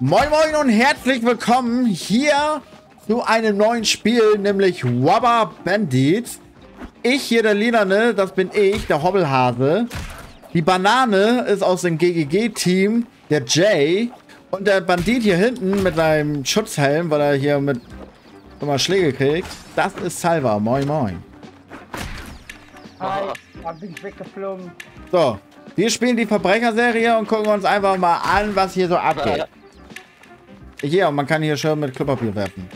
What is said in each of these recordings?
Moin Moin und herzlich willkommen hier zu einem neuen Spiel, nämlich Rubber Bandits. Ich hier, der Lilane, das bin ich, der Hobbelhase. Die Banane ist aus dem GGG-Team, der Jay. Und der Bandit hier hinten mit seinem Schutzhelm, weil er hier mit immer Schläge kriegt, das ist Salva. Moin Moin. Hi, da bin ich weggeflogen. So, wir spielen die Verbrecherserie und gucken uns einfach mal an, was hier so abgeht. Hier, man kann hier schön mit Klopapier werfen.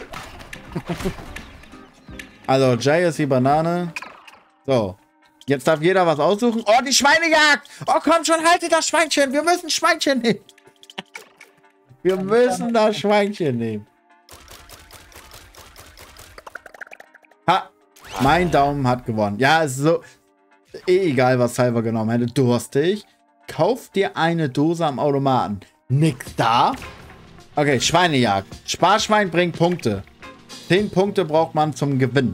Also, Jay ist die Banane. So, jetzt darf jeder was aussuchen. Oh, die Schweinejagd! Oh, komm schon, haltet das Schweinchen. Wir müssen Schweinchen nehmen. Wir müssen das Schweinchen nehmen. Ha, mein Daumen hat gewonnen. Ja, ist so... egal, was Salva genommen hätte. Durstig. Kauf dir eine Dose am Automaten. Nix da. Okay, Schweinejagd. Sparschwein bringt Punkte. 10 Punkte braucht man zum Gewinn.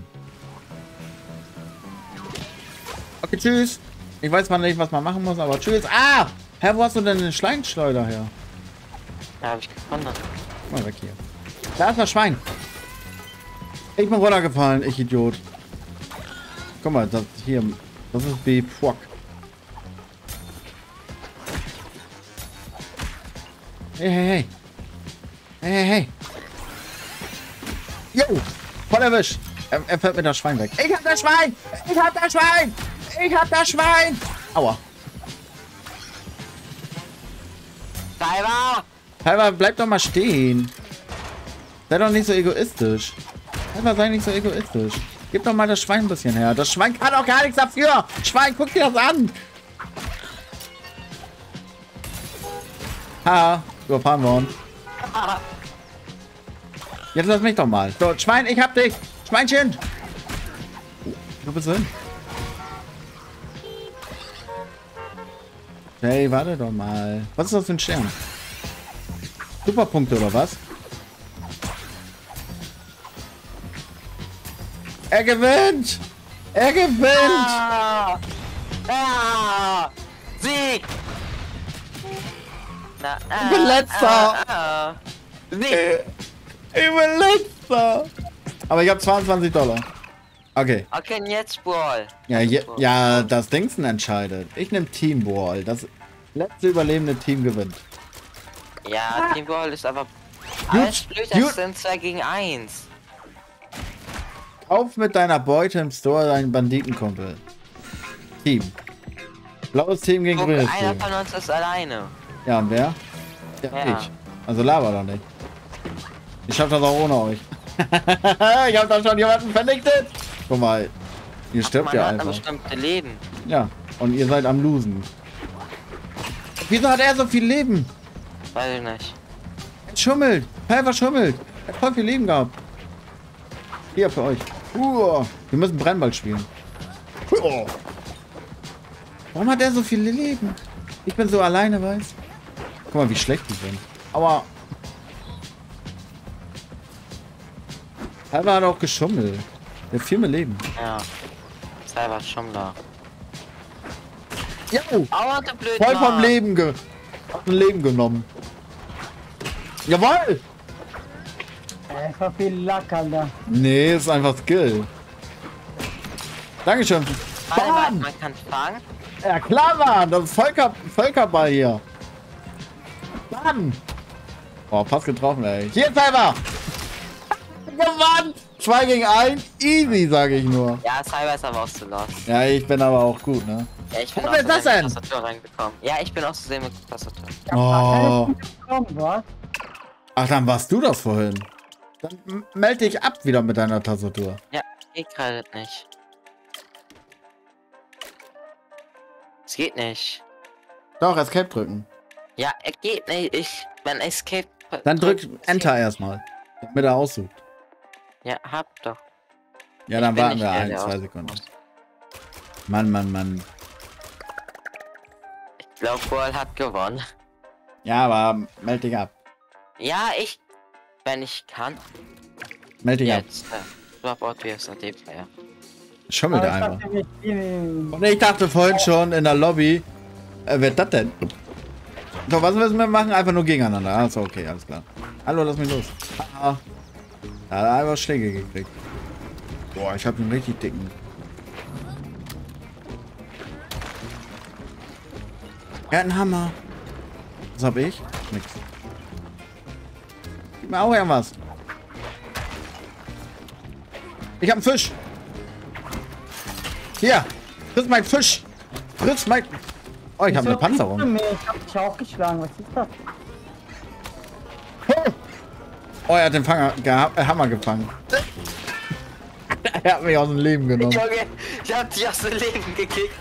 Okay, tschüss. Ich weiß mal nicht, was man machen muss, aber tschüss. Ah! Hä, wo hast du denn den Schweinschleuder her? Ja, hab ich gefunden. Mal weg hier. Da ist das Schwein. Ich bin runtergefallen, ich Idiot. Guck mal, das hier. Das ist wie Fuck. Hey, hey, hey. Hey, hey, hey. Jo, voll erwischt. Er fällt mit das Schwein weg. Ich hab das Schwein! Ich hab das Schwein! Ich hab das Schwein! Aua. Salva, bleib doch mal stehen. Sei doch nicht so egoistisch. Salva, sei nicht so egoistisch. Gib doch mal das Schwein ein bisschen her. Das Schwein kann auch gar nichts dafür. Schwein, guck dir das an. Ha, überfahren worden. Jetzt lass mich doch mal. So, Schwein, ich hab dich. Schweinchen. Wo bist du hin? Hey, warte doch mal. Was ist das für ein Stern? Superpunkte oder was? Er gewinnt! Er gewinnt! Sieg! Ich bin letzter! Sieg! Ich bin letzter! Aber ich habe 22 $. Okay. Okay, jetzt Brawl. Ja, das Dingsen entscheidet. Ich nehme Team Brawl. Das letzte überlebende Team gewinnt. Ja, Team Brawl ist aber alles blöd, das sind 2 gegen 1. Kauf mit deiner Beute im Store deinen Banditenkumpel. Team. Blaues Team gegen grünes Team. Einer von uns ist alleine. Ja, und wer? Ja, ich. Also laber doch nicht. Ich schaff das auch ohne euch. Ich hab da schon jemanden vernichtet. Guck mal. Ihr stirbt ja einfach. Bestimmte Leben. Ja, und ihr seid am Losen. Wieso hat er so viel Leben? Weiß ich nicht. Er schummelt. Helfer schummelt. Er hat voll viel Leben gehabt. Hier für euch. Wir müssen Brennball spielen. Warum hat er so viele Leben? Ich bin so alleine, weiß. Guck mal, wie schlecht die sind. Aua. Halber hat auch geschummelt. Der hat viel mehr Leben. Ja. Selber Schummler. Ja. Aua, du blöd. Voll vom Leben Leben genommen. Jawohl! So viel Lack, Alter. Nee, ist einfach Skill. Dankeschön. Man kann fangen. Ja klar, Mann. Das ist Völkerball hier. Mann. Oh, fast getroffen, ey. Hier, Cyber. Gewonnen. 2 gegen 1. Easy, sage ich nur. Ja, Cyber ist aber auch zu los. Ja, ich bin aber auch gut, ne? Ja, ich bin Was auch ist das so denn? mit Tastatur reingekommen. Ja, ich bin auch zu sehen mit Tastatur. Oh. Was? Ach, dann warst du das vorhin. Dann melde dich ab wieder mit deiner Tastatur. Ja, geht gerade nicht. Es geht nicht. Doch, Escape drücken. Ja, es geht nicht. Wenn Escape... Dann drück Enter erstmal. Damit er aussucht. Ja, hab doch. Ja, dann bin warten nicht wir der, der 2 aussuchen Sekunden. muss. Mann. Ich glaube, Paul hat gewonnen. Ja, aber melde dich ab. Ja, wenn ich kann. Melde dich ab. Jetzt. Drop out VSAD Player. Schummelt Aber er ich einfach. dachte, wir spielen Und ich dachte vorhin schon in der Lobby, wer ist das denn? So, was müssen wir machen? Einfach nur gegeneinander. Achso, okay, alles klar. Hallo, lass mich los. Ah, da hat er einfach Schläge gekriegt. Boah, ich habe einen richtig dicken. Er hat einen Hammer. Was hab ich? Nix. Gib mir auch irgendwas. Ich hab einen Fisch. Hier. Friss mein Fisch. Friss mein... Oh, ich habe eine Panzerung. Ich hab dich auch geschlagen. Was ist das? Oh, er hat den Hammer gefangen. Er hat mich aus dem Leben genommen. Junge, ich hab dich aus dem Leben gekickt.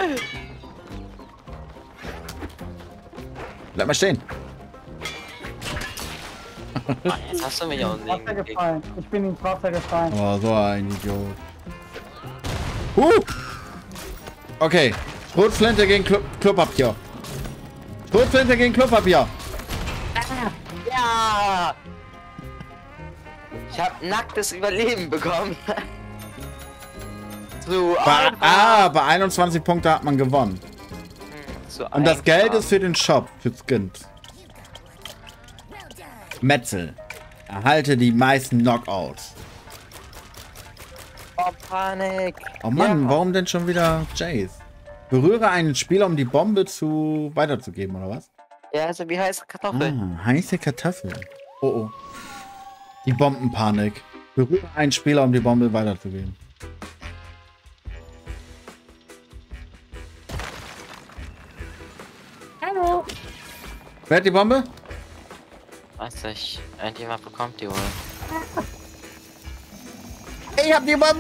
Bleib mal stehen. Jetzt hast du mich aus dem Leben Wasser gekickt. gefallen. Ich bin ins Wasser gefallen. Oh, so ein Idiot. Okay. Schrotflinte gegen Klopapier. Schrotflinte gegen Klopapier. Ja! Ich hab nacktes Überleben bekommen. So Bei 21 Punkte hat man gewonnen. So Und das Geld einfach. ist für den Shop, für Skins. Metzel. Erhalte die meisten Knockouts. Oh, Panik. Oh Mann, Ja. warum denn schon wieder Jace? Berühre einen Spieler, um die Bombe weiterzugeben, oder was? Ja, also wie heißt Kartoffel? Ah, heiße Kartoffel. Oh oh. Die Bombenpanik. Berühre einen Spieler, um die Bombe weiterzugeben. Hallo. Wer hat die Bombe? Weiß ich. Irgendjemand bekommt die wohl. Ich hab die Bombe!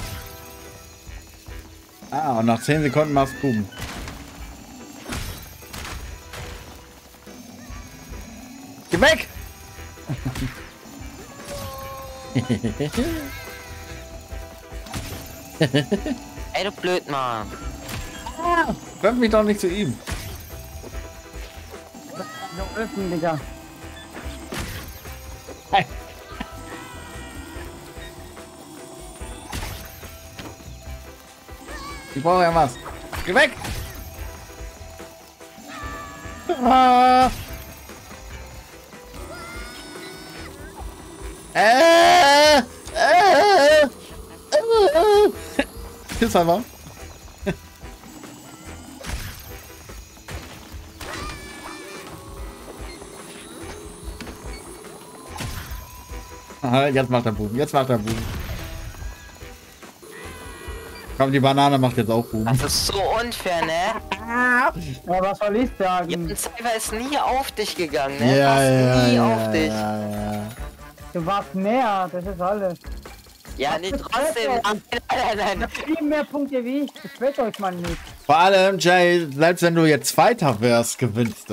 Ah, und nach 10 Sekunden machst du Buben. Geh weg! Ey, du Blödmann. Wirf mich doch nicht zu ihm. So öffnen, Digga. Ich brauche ja was. Geh weg! Ah. Tschüss, einfach. Jetzt macht er Buben. Jetzt macht er Buben. Komm, die Banane macht jetzt auch Buben. Das ist so unfair, ne? Ja, was soll ich Ja, sagen? und Cyber ist nie auf dich gegangen, ne? Ja, Fast ja, nie ja, auf dich. ja. Du warst näher, das ist alles. Ja, nee, trotzdem. Nein. Viel mehr Punkte wie ich. Das wird euch mal nicht. Vor allem, Jay, selbst wenn du jetzt Zweiter wärst, gewinnst du.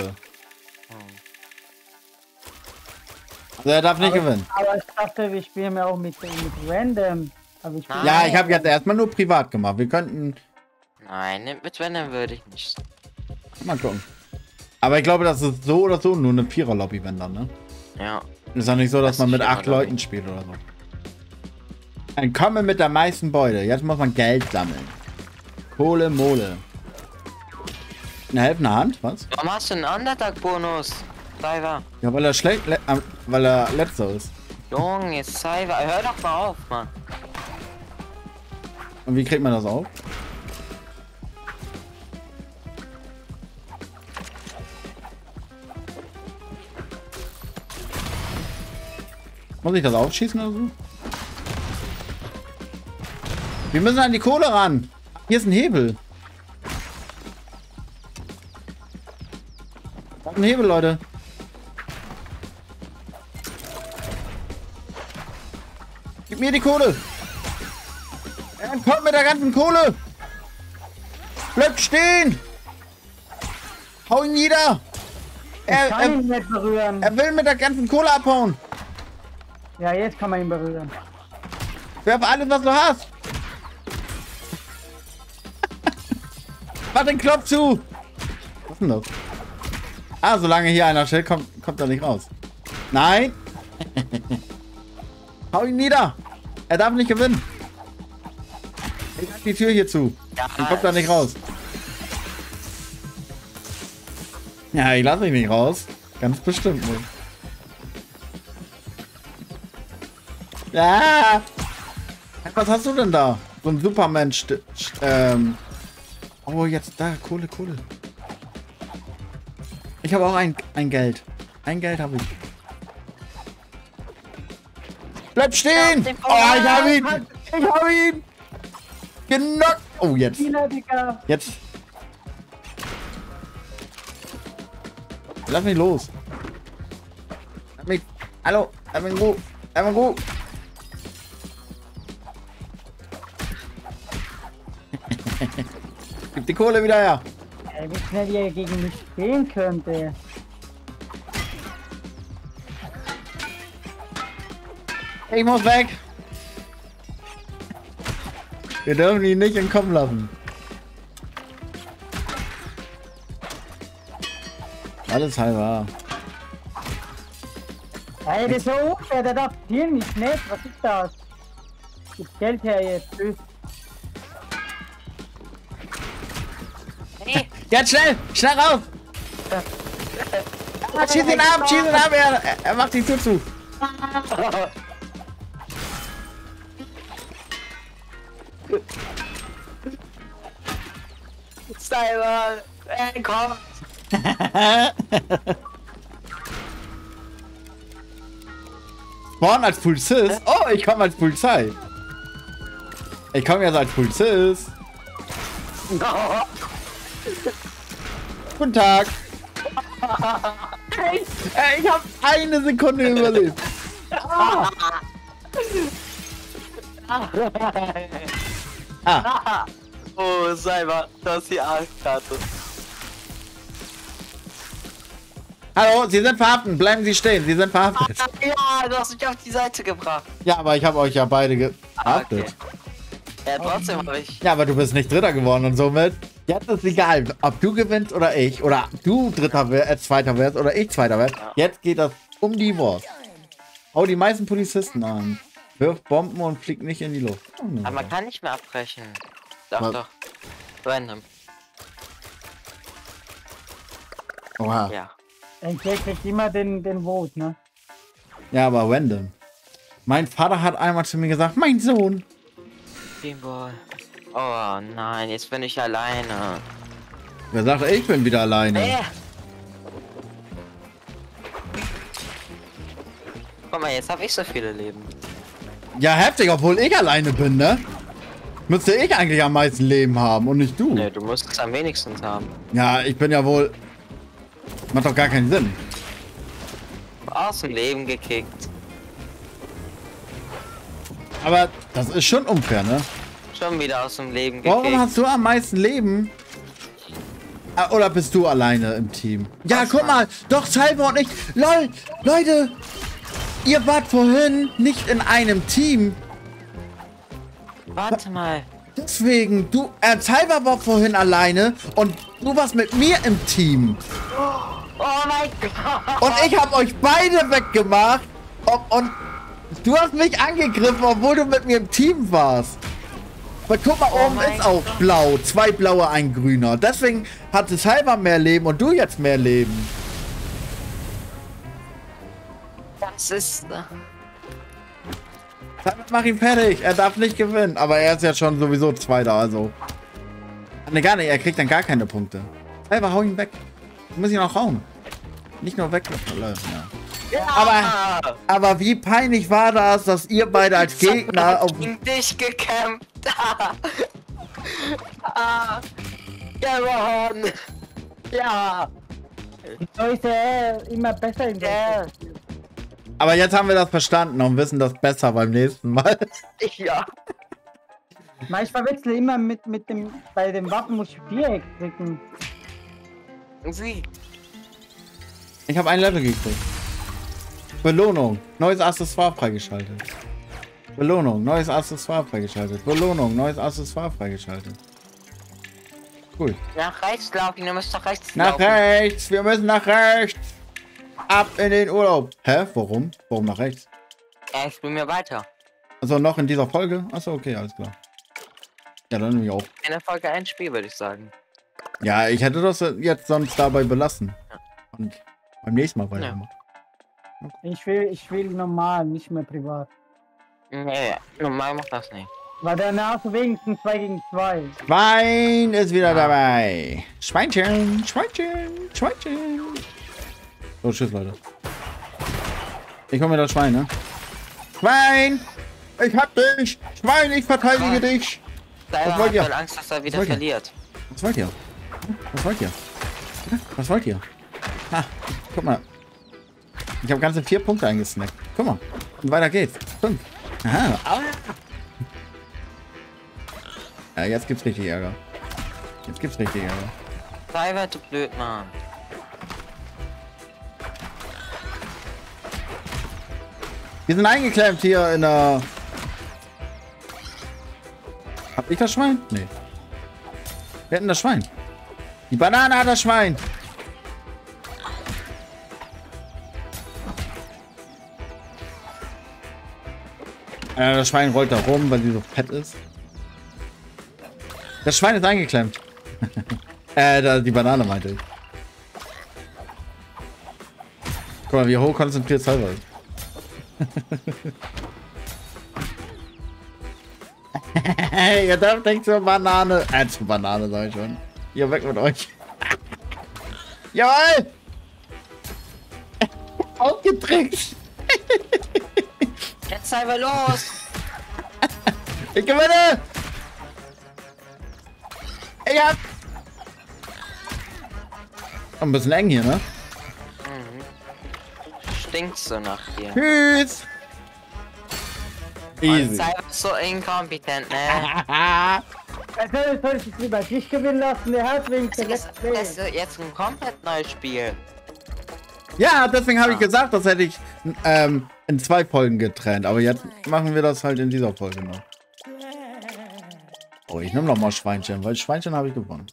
Also er darf nicht gewinnen. Aber ich dachte, wir spielen ja auch mit Random. Aber ich Nein. Ja, ich habe jetzt erstmal nur privat gemacht. Wir könnten Nein, mit Venom würde ich nicht. mal gucken. Aber ich glaube, das ist so oder so nur eine Vierer-Lobby, wenn dann, ne? Ja. Ist ja nicht so, dass Das man ist mit 8 Vierer-Lobby. Leuten spielt oder so. Ein Komme mit der meisten Beute. Jetzt muss man Geld sammeln. Kohle, Mole. Eine helfende Hand? Was? Warum hast du einen Undertag-Bonus? Cyber. Ja, weil er schlecht, weil er letzter ist. Junge, Cyber, hör doch mal auf, Mann. Und wie kriegt man das auf? Muss ich das aufschießen oder so? Wir müssen an die Kohle ran. Hier ist ein Hebel. Da ist ein Hebel, Leute. Gib mir die Kohle. Er kommt mit der ganzen Kohle. Bleibt stehen. Hau ihn nieder. Ich kann ihn nicht berühren. Er will mit der ganzen Kohle abhauen. Ja, jetzt kann man ihn berühren. Werf alles, was du hast. Mach den Knopf zu. Was ist denn das? Ah, solange hier einer steht, kommt er nicht raus. Nein. Hau ihn nieder. Er darf nicht gewinnen. Ich hab die Tür hier zu. Ja, Dann kommt er nicht raus. Ja, ich lasse mich nicht raus. Ganz bestimmt nicht. Ja! Was hast du denn da? So ein Supermensch. Oh, jetzt da. Kohle. Ich habe auch ein Geld. Ein Geld habe ich. Bleib stehen! Oh, ich hab ihn! Ich hab ihn! Genockt! Oh, jetzt. Jetzt. Lass mich los. Lass mich. Hallo. Lass mich in Ruhe. Lass mich in Ruhe. Gib die Kohle wieder her. Ey, wie schnell ihr gegen mich spielen könnte. Ich muss weg. Wir dürfen ihn nicht entkommen lassen. Alles halber. Ey, das ist so unfair, der darf hier nicht, ne? Was ist das? Gib Geld her jetzt. Tschüss. Hey, Jetzt schnell! Schnell raus! Schieß ihn ab! Schieß ihn ab! Er macht die Tür zu. Cyber! Komm! Spawn als Polizist? Oh, ich komme als Polizei. Ich komme jetzt als Polizist. Guten Tag. Ich habe eine Sekunde überlebt. Oh, Cyber, das ist die Arschkarte. Hallo, Sie sind verhaftet. Bleiben Sie stehen. Sie sind verhaftet. Ja, du hast mich auf die Seite gebracht. Ja, aber ich habe euch ja beide verhaftet. Okay. Ja, trotzdem habe ich. Ja, aber du bist nicht Dritter geworden und somit. Jetzt ist egal, ob du gewinnst oder ich. Oder du Zweiter wirst oder ich Zweiter werde. Ja. Jetzt geht das um die Wurst. Hau die meisten Polizisten an. Wirf Bomben und fliegt nicht in die Luft. Oh, Aber man kann nicht mehr abbrechen. Doch, Was? doch. Random. Oha. Ja. Ein Kerl kriegt immer den Vote, ne? Ja, aber random. Mein Vater hat einmal zu mir gesagt, mein Sohn. Teamball. Oh nein, jetzt bin ich alleine. Wer sagt, ich bin wieder alleine? Guck mal, jetzt habe ich so viele Leben. Ja, heftig, obwohl ich alleine bin, ne? Müsste ich eigentlich am meisten Leben haben und nicht du. Ne, du musst es am wenigsten haben. Ja, ich bin ja wohl... Macht doch gar keinen Sinn. Aus dem Leben gekickt. Aber das ist schon unfair, ne? Schon wieder aus dem Leben gekickt. Warum hast du am meisten Leben? Oder bist du alleine im Team? Ja, Was, guck mal. Doch, Cyber und ich. LOL, Leute. Ihr wart vorhin nicht in einem Team. Warte mal. Deswegen, Cyber war vorhin alleine und du warst mit mir im Team. Oh mein Gott. Und ich habe euch beide weggemacht. Und du hast mich angegriffen, obwohl du mit mir im Team warst. Aber guck mal, oben ist auch blau. 2 blaue, ein grüner. Deswegen hatte Cyber mehr Leben und du jetzt mehr Leben. Das ist... Damit mach ihn fertig. Er darf nicht gewinnen. Aber er ist ja schon sowieso Zweiter, also. Ne, gar nicht. Er kriegt dann gar keine Punkte. Cyber, hau ihn weg. Du musst ihn auch hauen. Nicht nur weg. Ja. Ja. Aber wie peinlich war das, dass ihr beide als Gegner auf... gegen dich gekämpft. Gewonnen. Ja. So ist er immer besser in der Aber jetzt haben wir das verstanden und wissen das besser beim nächsten Mal. Ja. Ich verwechsel immer bei dem Waffen muss ich Viereck drücken. Sie. Ich habe ein Level gekriegt. Belohnung. Neues Accessoire freigeschaltet. Belohnung. Neues Accessoire freigeschaltet. Belohnung. Neues Accessoire freigeschaltet. Cool. Nach rechts laufen, ihr müsst nach rechts Nach laufen. rechts. Wir müssen nach rechts. Ab in den Urlaub. Hä? Warum? Warum nach rechts? Ja, ich spiel mir weiter. Also noch in dieser Folge? Achso, okay, alles klar. Ja, dann nehme ich auf. Eine Folge ein Spiel, würde ich sagen. Ja, ich hätte das jetzt sonst dabei belassen. Und beim nächsten Mal weitermachen. Ich will normal, nicht mehr privat. Nee, normal macht das nicht. Weil danach wenigstens 2 gegen 2. Schwein ist wieder dabei. Schweinchen, Schweinchen, Schweinchen. So, tschüss, Leute. Ich komme mir das Schwein, ne? Schwein! Ich hab dich! Schwein, ich verteidige dich! Selber wollt ihr? hat Angst, dass er wieder wollt ihr? verliert. Was wollt ihr? Was wollt ihr? Was wollt ihr? Ha, guck mal. Ich habe ganze 4 Punkte eingesnackt. Guck mal. Und weiter geht's. 5. Aha. Ja, jetzt gibt's richtig Ärger. Jetzt gibt's richtig Ärger. Sei du blöd, Mann. Wir sind eingeklemmt hier in der... Hab ich das Schwein? Nee. Wir hatten das Schwein. Die Banane hat das Schwein. Das Schwein rollt da rum, weil sie so fett ist. Das Schwein ist eingeklemmt. Die Banane meinte ich. Guck mal, wie hoch konzentriert Salva ist. Ihr dürft nicht zur Banane. Zur Banane sag ich schon. Hier weg mit euch. Jawohl! Ausgetrickst! Jetzt sei wir los! Ich gewinne! Ich hab... Ein bisschen eng hier, ne? Stinkt so nach dir. Tschüss! Und Easy. sei so inkompetent, ne? Soll ich es lieber dich gewinnen lassen? Der hat wenigstens Das ist jetzt ein komplett neues Spiel. Ja, deswegen habe ich gesagt, das hätte ich in 2 Folgen getrennt. Aber jetzt machen wir das halt in dieser Folge noch. Oh, ich nehme noch mal Schweinchen, weil Schweinchen habe ich gewonnen.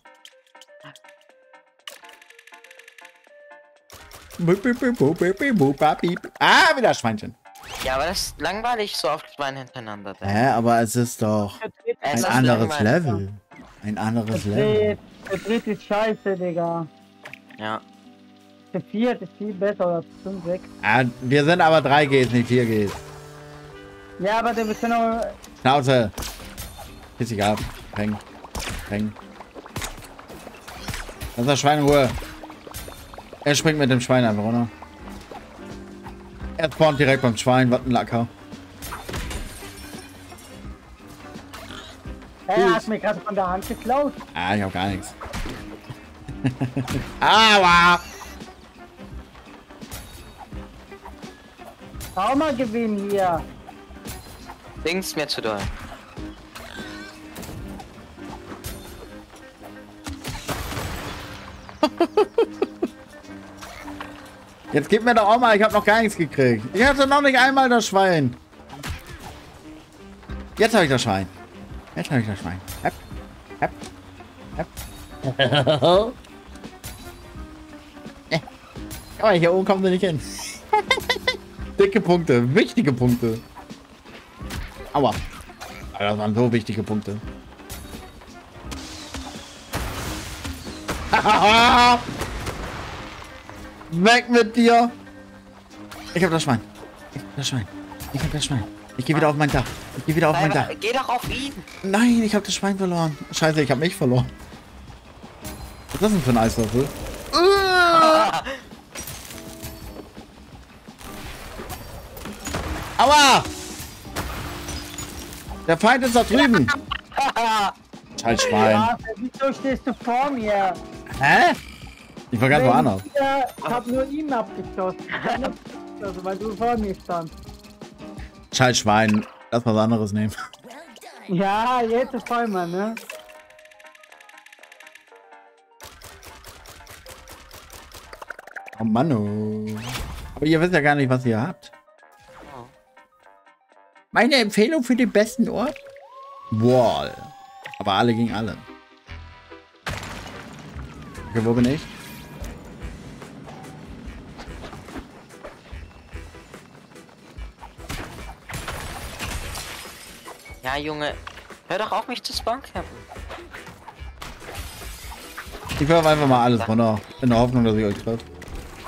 Ah, wieder Schweinchen. Ja, aber das ist langweilig, so oft Schweine hintereinander. Aber es ist doch Es ein ist anderes langweilig. Level. Ein anderes Level. Der dritte ist scheiße, Digga. Ja. Der vierte ist viel besser, oder 5, 6. Ah, wir sind aber 3 Gs, nicht 4 Gs. Ja, aber der bisschen auch. Schnauze. Piss dich ab. Peng. Peng. Lass das Schwein in Ruhe. Er springt mit dem Schwein einfach runter. Er spawnt direkt beim Schwein. Was ein Lacker. Er hat mir gerade von der Hand geklaut. Ah, ich hab gar nichts. Aua! Auch mal gewinnen hier. Dings mir zu doll. Jetzt gib mir doch auch mal, ich habe noch gar nichts gekriegt. Ich hatte noch nicht einmal das Schwein. Jetzt habe ich das Schwein. Jetzt habe ich das Schwein. Hepp. Hepp. Hepp. Aber hier oben kommen sie nicht hin. Dicke Punkte, wichtige Punkte. Aua. Das waren so wichtige Punkte. Weg mit dir! Ich hab das Schwein. Ich hab das Schwein. Ich hab das Schwein. Ich gehe wieder auf mein Dach. Ich gehe wieder auf mein Dach. Geh doch auf ihn! Nein, ich hab das Schwein verloren. Scheiße, ich hab mich verloren. Was ist das denn für ein Eiswürfel? Aua! Der Feind ist da drüben. Scheiß Schwein. Ja, wieso stehst du vor mir? Hä? Ich war ganz woanders. Ich hab nur ihn abgeschossen. Also, weil du vor mir standst. Scheiß Schwein. Lass was anderes nehmen. Ja, jetzt ist voll mal, ne? Oh Mann. Oh. Aber ihr wisst ja gar nicht, was ihr habt. Meine Empfehlung für den besten Ort? Wall. Aber alle gegen alle. Okay, wo bin ich? Ja, Junge, hör doch auf, mich zu spawncappen. Ich werfe einfach mal alles runter. In der Hoffnung, dass ich euch treffe.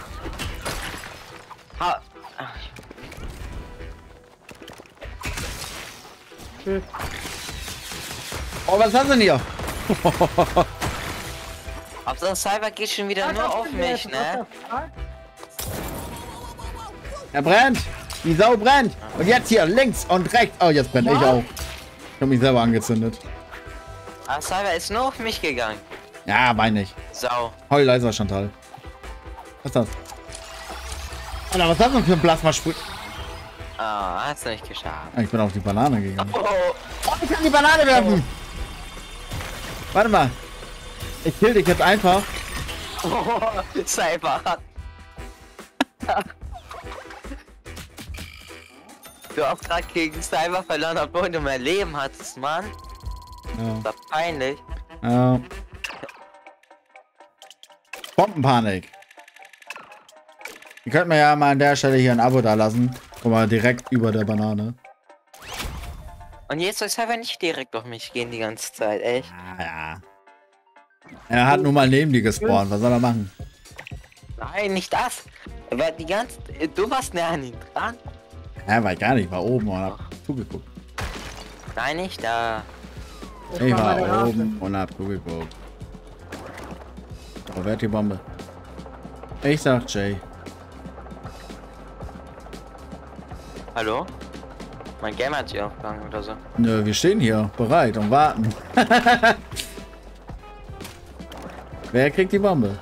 Tschüss. Oh, was hast du denn hier? Auf so ein Cyber geht schon wieder nur auf mich, ne? Er brennt. Die Sau brennt. Und jetzt hier links und rechts. Oh, jetzt brenne ich auch. Ich habe mich selber angezündet. Ah, Cyber ist nur auf mich gegangen. Ja, meine ich. Sau. Heul leiser, Chantal. Was ist das? Alter, was ist das denn für ein Plasmasprüh? Ah, hat's nicht geschafft. Ich bin auf die Banane gegangen. Oh, Oh, ich kann die Banane werfen. Warte mal. Ich kill dich jetzt einfach. Cyber. Du hast gerade gegen Cyber verloren, obwohl du mehr Leben hattest, Mann. Ja. Das war peinlich. Ja. Bombenpanik. Ihr könnt mir ja mal an der Stelle hier ein Abo da lassen. Guck mal, direkt über der Banane. Und jetzt soll Cyber nicht direkt auf mich gehen die ganze Zeit, echt. Ah, ja. Er hat nun mal neben die gespawnt. Was soll er machen? Nein, nicht das. Aber die ganze... Du warst näher an ihn dran. Ja, war ich gar nicht. Ich war oben und hab zugeguckt. Nein, nicht da. Ich war oben und hab zugeguckt. Oh, wer hat die Bombe? Ich sag Jay. Hallo? Mein Game hat sich aufgegangen oder so. Nö, wir stehen hier bereit und warten. Wer kriegt die Bombe?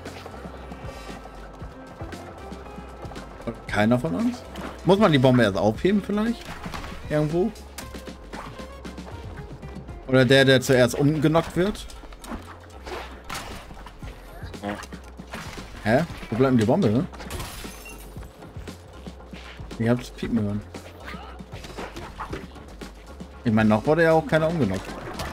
Keiner von uns? Muss man die Bombe erst aufheben vielleicht? Irgendwo? Oder der zuerst umgenockt wird? Ja. Hä? Wo bleibt denn die Bombe, ne? Ich hab's piepen hören. Ich meine, noch wurde ja auch keiner umgenockt.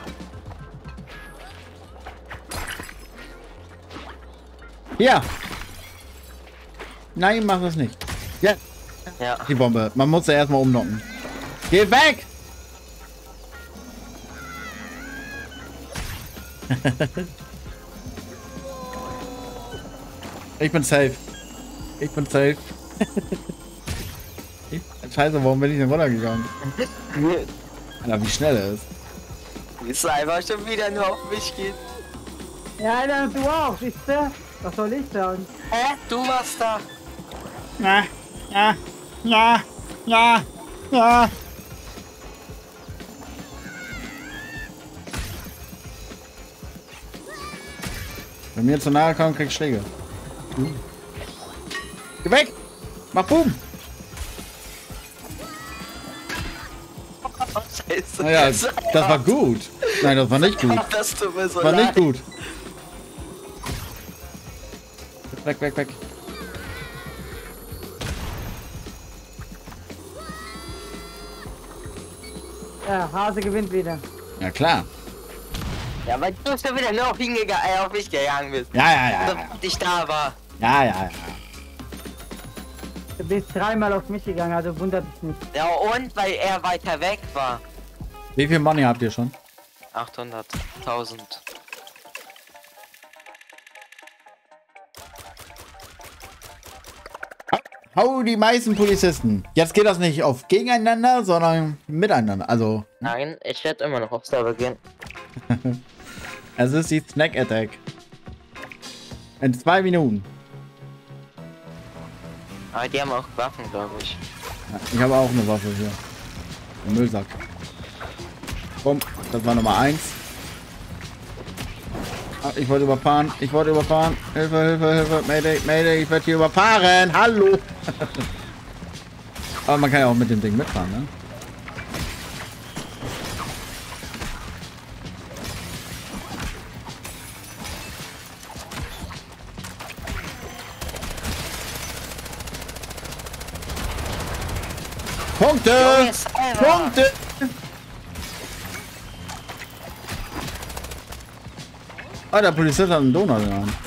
Ja! Nein, mach das nicht. Ja! Ja. Die Bombe. Man muss ja erstmal umnocken. Geh weg! Ich bin safe. Ich bin safe. Scheiße, warum bin ich denn runtergegangen? Alter, wie schnell er ist. Wie Cyber schon wieder nur auf mich geht. Ja, dann du auch, siehst du? Was soll ich sagen? Hä? Du warst da. Ja, ja, ja, ja, ja. Wenn mir zu nahe kommt, krieg ich Schläge. Geh weg! Mach Boom! Scheiße. Naja, das war gut. Nein, das war nicht gut. Das tut mir so War leid. nicht gut. Weg, weg, weg. Ja, Hase gewinnt wieder. Ja, klar. Ja, weil du schon wieder nur auf auf mich gegangen bist. Ja, ja, ja. Und ich da war. Ja, ja, ja. Du bist dreimal auf mich gegangen, also wundert dich nicht. Ja, und weil er weiter weg war. Wie viel Money habt ihr schon? 800.000. Hau die meisten Polizisten. Jetzt geht das nicht auf gegeneinander, sondern miteinander. Also, Nein, ich werde immer noch auf Server gehen. es ist die Snack Attack. In 2 Minuten. Aber die haben auch Waffen, glaube ich. Ja, ich habe auch eine Waffe hier. Ein Müllsack. Bumm, das war Nummer 1. Ah, ich wollte überfahren. Ich wollte überfahren. Hilfe, Hilfe, Hilfe. Mayday, Mayday. Ich werde hier überfahren. Hallo. Aber man kann ja auch mit dem Ding mitfahren, ne? Punkte! Junge, Cyber! Punkte! Ah, der Polizist hat einen Donut in der Hand.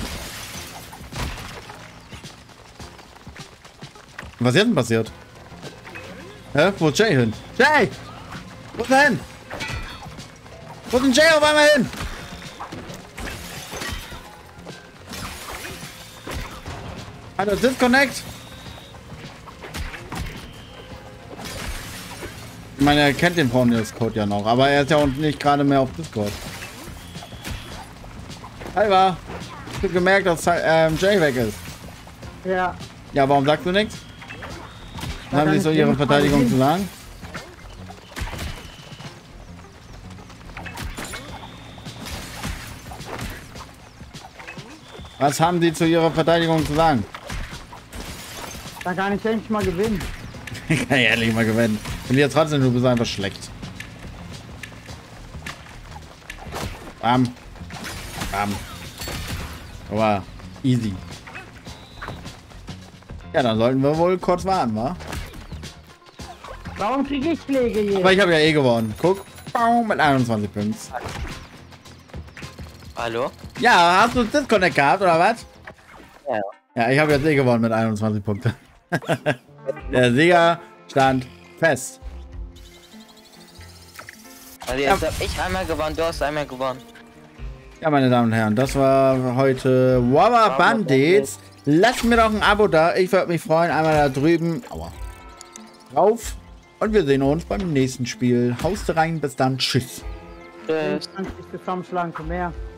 Was ist jetzt denn passiert? Hä? Wo ist Jay hin? Jay! Wo ist er hin? Wo ist denn Jay auf einmal hin? Alter, Disconnect! Ich meine, er kennt den Braunius-Code ja noch, aber er ist ja auch nicht gerade mehr auf Discord. Alba, ich hab gemerkt, dass Jay weg ist. Ja. Ja, warum sagst du nichts? Da Haben Sie so Ihre Verteidigung zu sagen? Was haben Sie zu Ihrer Verteidigung zu sagen? Da kann ich endlich mal gewinnen. Ich kann ja ehrlich mal gewinnen. Und jetzt trotzdem, du bist einfach schlecht. Bam. Bam. Aber easy. Ja, dann sollten wir wohl kurz warten, wa? Warum kriege ich Schläge hier? Aber ich habe ja eh gewonnen. Guck. Bau, mit 21 Punkten. Hallo? Ja, hast du Disconnect gehabt, oder was? Ja. Ja, ich habe jetzt eh gewonnen mit 21 Punkten. Der Sieger stand fest. Also jetzt hab ich einmal gewonnen, du hast einmal gewonnen. Ja, meine Damen und Herren, das war heute Wabba Bandits. Lasst mir doch ein Abo da. Ich würde mich freuen. Einmal da drüben. Aua. Drauf. Und wir sehen uns beim nächsten Spiel. Haust rein. Bis dann. Tschüss. Tschüss. 20 zusammenschlagen für mehr.